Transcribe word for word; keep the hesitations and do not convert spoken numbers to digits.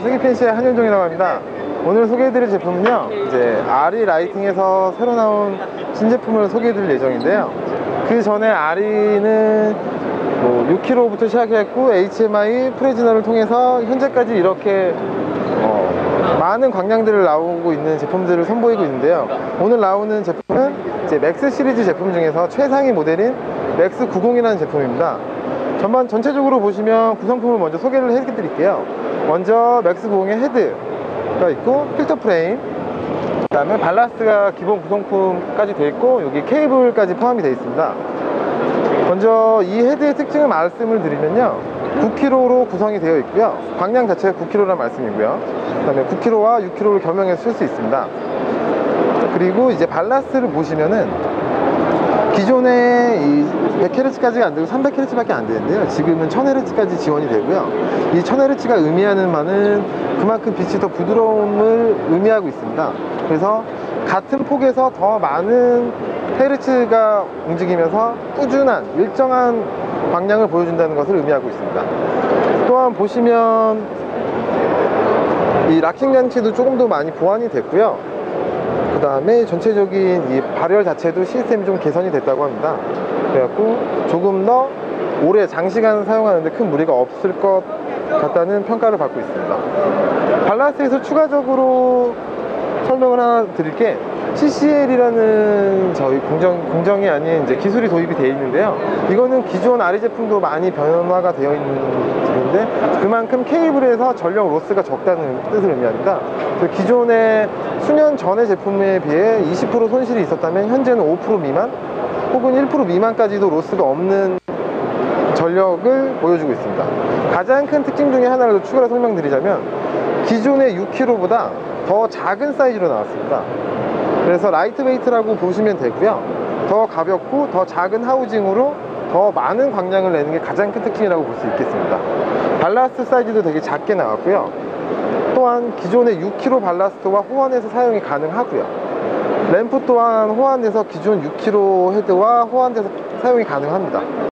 슬기펜시의 한윤종이라고 합니다. 오늘 소개해드릴 제품은요, 이제 아리 라이팅에서 새로 나온 신제품을 소개해드릴 예정인데요. 그 전에 아리는 뭐 육 킬로그램부터 시작했고 에이치엠아이 프레지너를 통해서 현재까지 이렇게 어, 많은 광량들을 나오고 있는 제품들을 선보이고 있는데요. 오늘 나오는 제품은 이제 맥스 시리즈 제품 중에서 최상위 모델인 맥스 구십이라는 제품입니다. 전반 전체적으로 보시면 구성품을 먼저 소개를 해드릴게요. 먼저 맥스 구십의 헤드가 있고 필터 프레임, 그 다음에 발라스트가 기본 구성품까지 되어 있고 여기 케이블까지 포함이 되어 있습니다. 먼저 이 헤드의 특징을 말씀을 드리면요, 구 킬로그램로 구성이 되어 있고요. 광량 자체가 구 킬로그램라는 말씀이고요. 그 다음에 구 킬로그램와 육 킬로그램를 겸용해서 쓸 수 있습니다. 그리고 이제 발라스트를 보시면은 기존에 이 백 헤르츠까지가 안 되고 삼백 헤르츠밖에 안 되는데요, 지금은 천 헤르츠까지 지원이 되고요. 이 천 헤르츠가 의미하는 바는 그만큼 빛이 더 부드러움을 의미하고 있습니다. 그래서 같은 폭에서 더 많은 헤르츠가 움직이면서 꾸준한 일정한 광량을 보여준다는 것을 의미하고 있습니다. 또한 보시면 이 락킹 장치도 조금 더 많이 보완이 됐고요. 그 다음에 전체적인 이 발열 자체도 시스템이 좀 개선이 됐다고 합니다. 그래갖고 조금 더 오래 장시간 사용하는데 큰 무리가 없을 것 같다는 평가를 받고 있습니다. 발라스트에서 추가적으로 설명을 하나 드릴게, 씨씨엘이라는 저희 공정, 공정이 아닌 이제 기술이 도입이 되어 있는데요. 이거는 기존 아리 제품도 많이 변화가 되어 있는 제품인데 그만큼 케이블에서 전력 로스가 적다는 뜻을 의미합니다. 기존의 수년 전의 제품에 비해 이십 퍼센트 손실이 있었다면 현재는 오 퍼센트 미만 혹은 일 퍼센트 미만까지도 로스가 없는 전력을 보여주고 있습니다. 가장 큰 특징 중에 하나를 추가로 설명드리자면 기존의 육 킬로그램보다 더 작은 사이즈로 나왔습니다. 그래서 라이트웨이트라고 보시면 되고요. 더 가볍고 더 작은 하우징으로 더 많은 광량을 내는 게 가장 큰 특징이라고 볼 수 있겠습니다. 발라스트 사이즈도 되게 작게 나왔고요. 또한 기존의 육 킬로그램 발라스트와 호환해서 사용이 가능하고요. 램프 또한 호환돼서 기존 육 킬로그램 헤드와 호환돼서 사용이 가능합니다.